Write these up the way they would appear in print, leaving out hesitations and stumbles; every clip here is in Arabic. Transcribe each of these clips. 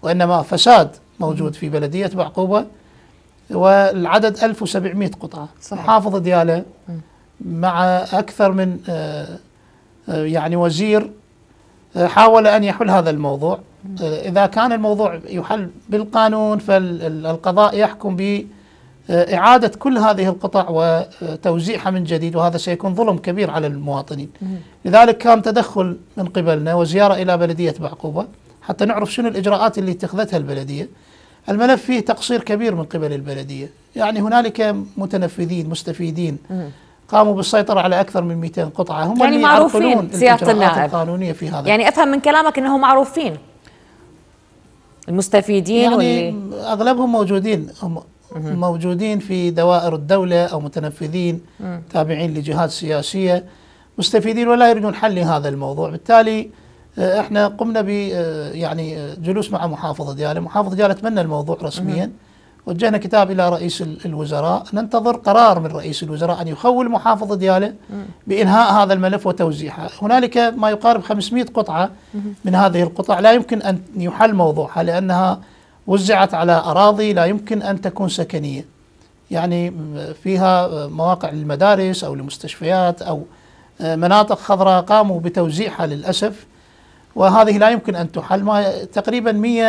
وإنما فساد موجود في بلدية بعقوبة، والعدد 1700 قطعة. صحيح. محافظ ديالى مع أكثر من يعني وزير حاول أن يحل هذا الموضوع. إذا كان الموضوع يحل بالقانون فالقضاء يحكم بإعادة كل هذه القطع وتوزيعها من جديد، وهذا سيكون ظلم كبير على المواطنين. لذلك كان تدخل من قبلنا وزيارة إلى بلدية بعقوبة حتى نعرف شنو الإجراءات اللي اتخذتها البلدية. الملف فيه تقصير كبير من قبل البلدية، يعني هنالك متنفذين مستفيدين قاموا بالسيطرة على أكثر من 200 قطعة، هم يعني اللي معروفين سيادة النائب القانونية في هذا. يعني أفهم من كلامك أنهم معروفين المستفيدين، يعني أغلبهم موجودين في دوائر الدولة أو متنفذين تابعين لجهات سياسية مستفيدين ولا يريدون حل هذا الموضوع. بالتالي احنا قمنا ب يعني جلوس مع محافظ ديالى. محافظ ديالى تبنى الموضوع رسميا، وجهنا كتاب إلى رئيس الوزراء، ننتظر قرار من رئيس الوزراء أن يخول محافظ ديالى بإنهاء هذا الملف وتوزيعها. هنالك ما يقارب 500 قطعة من هذه القطع لا يمكن أن يحل موضوعها لأنها وزعت على أراضي لا يمكن أن تكون سكنية، يعني فيها مواقع للمدارس أو لمستشفيات أو مناطق خضراء قاموا بتوزيعها للأسف، وهذه لا يمكن أن تحل. ما تقريبا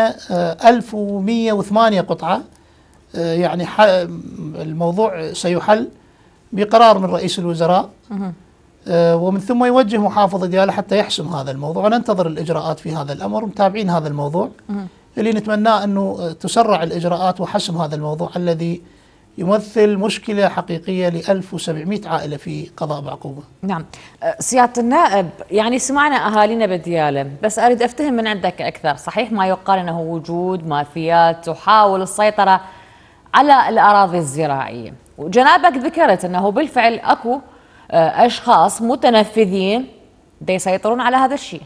1108 قطعة، يعني الموضوع سيحل بقرار من رئيس الوزراء، ومن ثم يوجه محافظ ديالى حتى يحسم هذا الموضوع، وننتظر الإجراءات في هذا الأمر. متابعين هذا الموضوع اللي نتمناه أنه تسرع الإجراءات وحسم هذا الموضوع الذي يمثل مشكلة حقيقية ل 1700 عائلة في قضاء بعقوبة. نعم سيادة النائب، يعني سمعنا أهالينا بديالى، بس أريد أفتهم من عندك أكثر. صحيح ما يقال أنه وجود مافيات تحاول السيطرة على الأراضي الزراعية، وجنابك ذكرت أنه بالفعل أكو أشخاص متنفذين يسيطرون على هذا الشيء.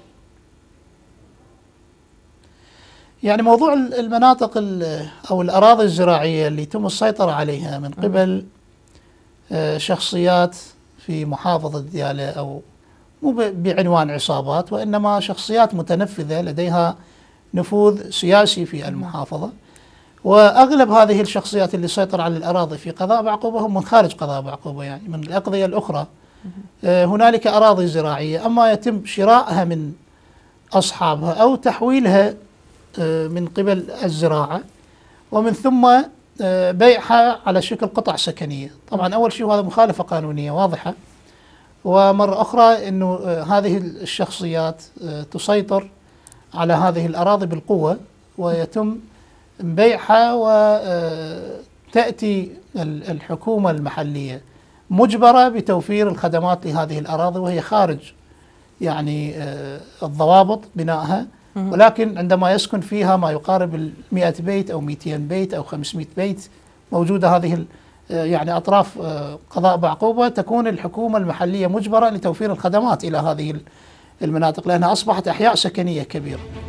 يعني موضوع المناطق أو الأراضي الزراعية اللي يتم السيطرة عليها من قبل شخصيات في محافظة ديالى، أو مو بعنوان عصابات وإنما شخصيات متنفذة لديها نفوذ سياسي في المحافظة، وأغلب هذه الشخصيات اللي سيطر على الأراضي في قضاء بعقوبة هم من خارج قضاء بعقوبة، يعني من الأقضية الأخرى. هنالك أراضي زراعية أما يتم شرائها من أصحابها أو تحويلها من قبل الزراعة، ومن ثم بيعها على شكل قطع سكنية. طبعا أول شيء هذا مخالفة قانونية واضحة، ومرة أخرى أنه هذه الشخصيات تسيطر على هذه الأراضي بالقوة ويتم بيعها، وتأتي الحكومة المحلية مجبرة بتوفير الخدمات لهذه الأراضي وهي خارج يعني الضوابط بنائها، ولكن عندما يسكن فيها ما يقارب 100 بيت أو 200 بيت أو 500 بيت موجودة هذه يعني أطراف قضاء بعقوبة، تكون الحكومة المحلية مجبرة لتوفير الخدمات إلى هذه المناطق لأنها أصبحت أحياء سكنية كبيرة.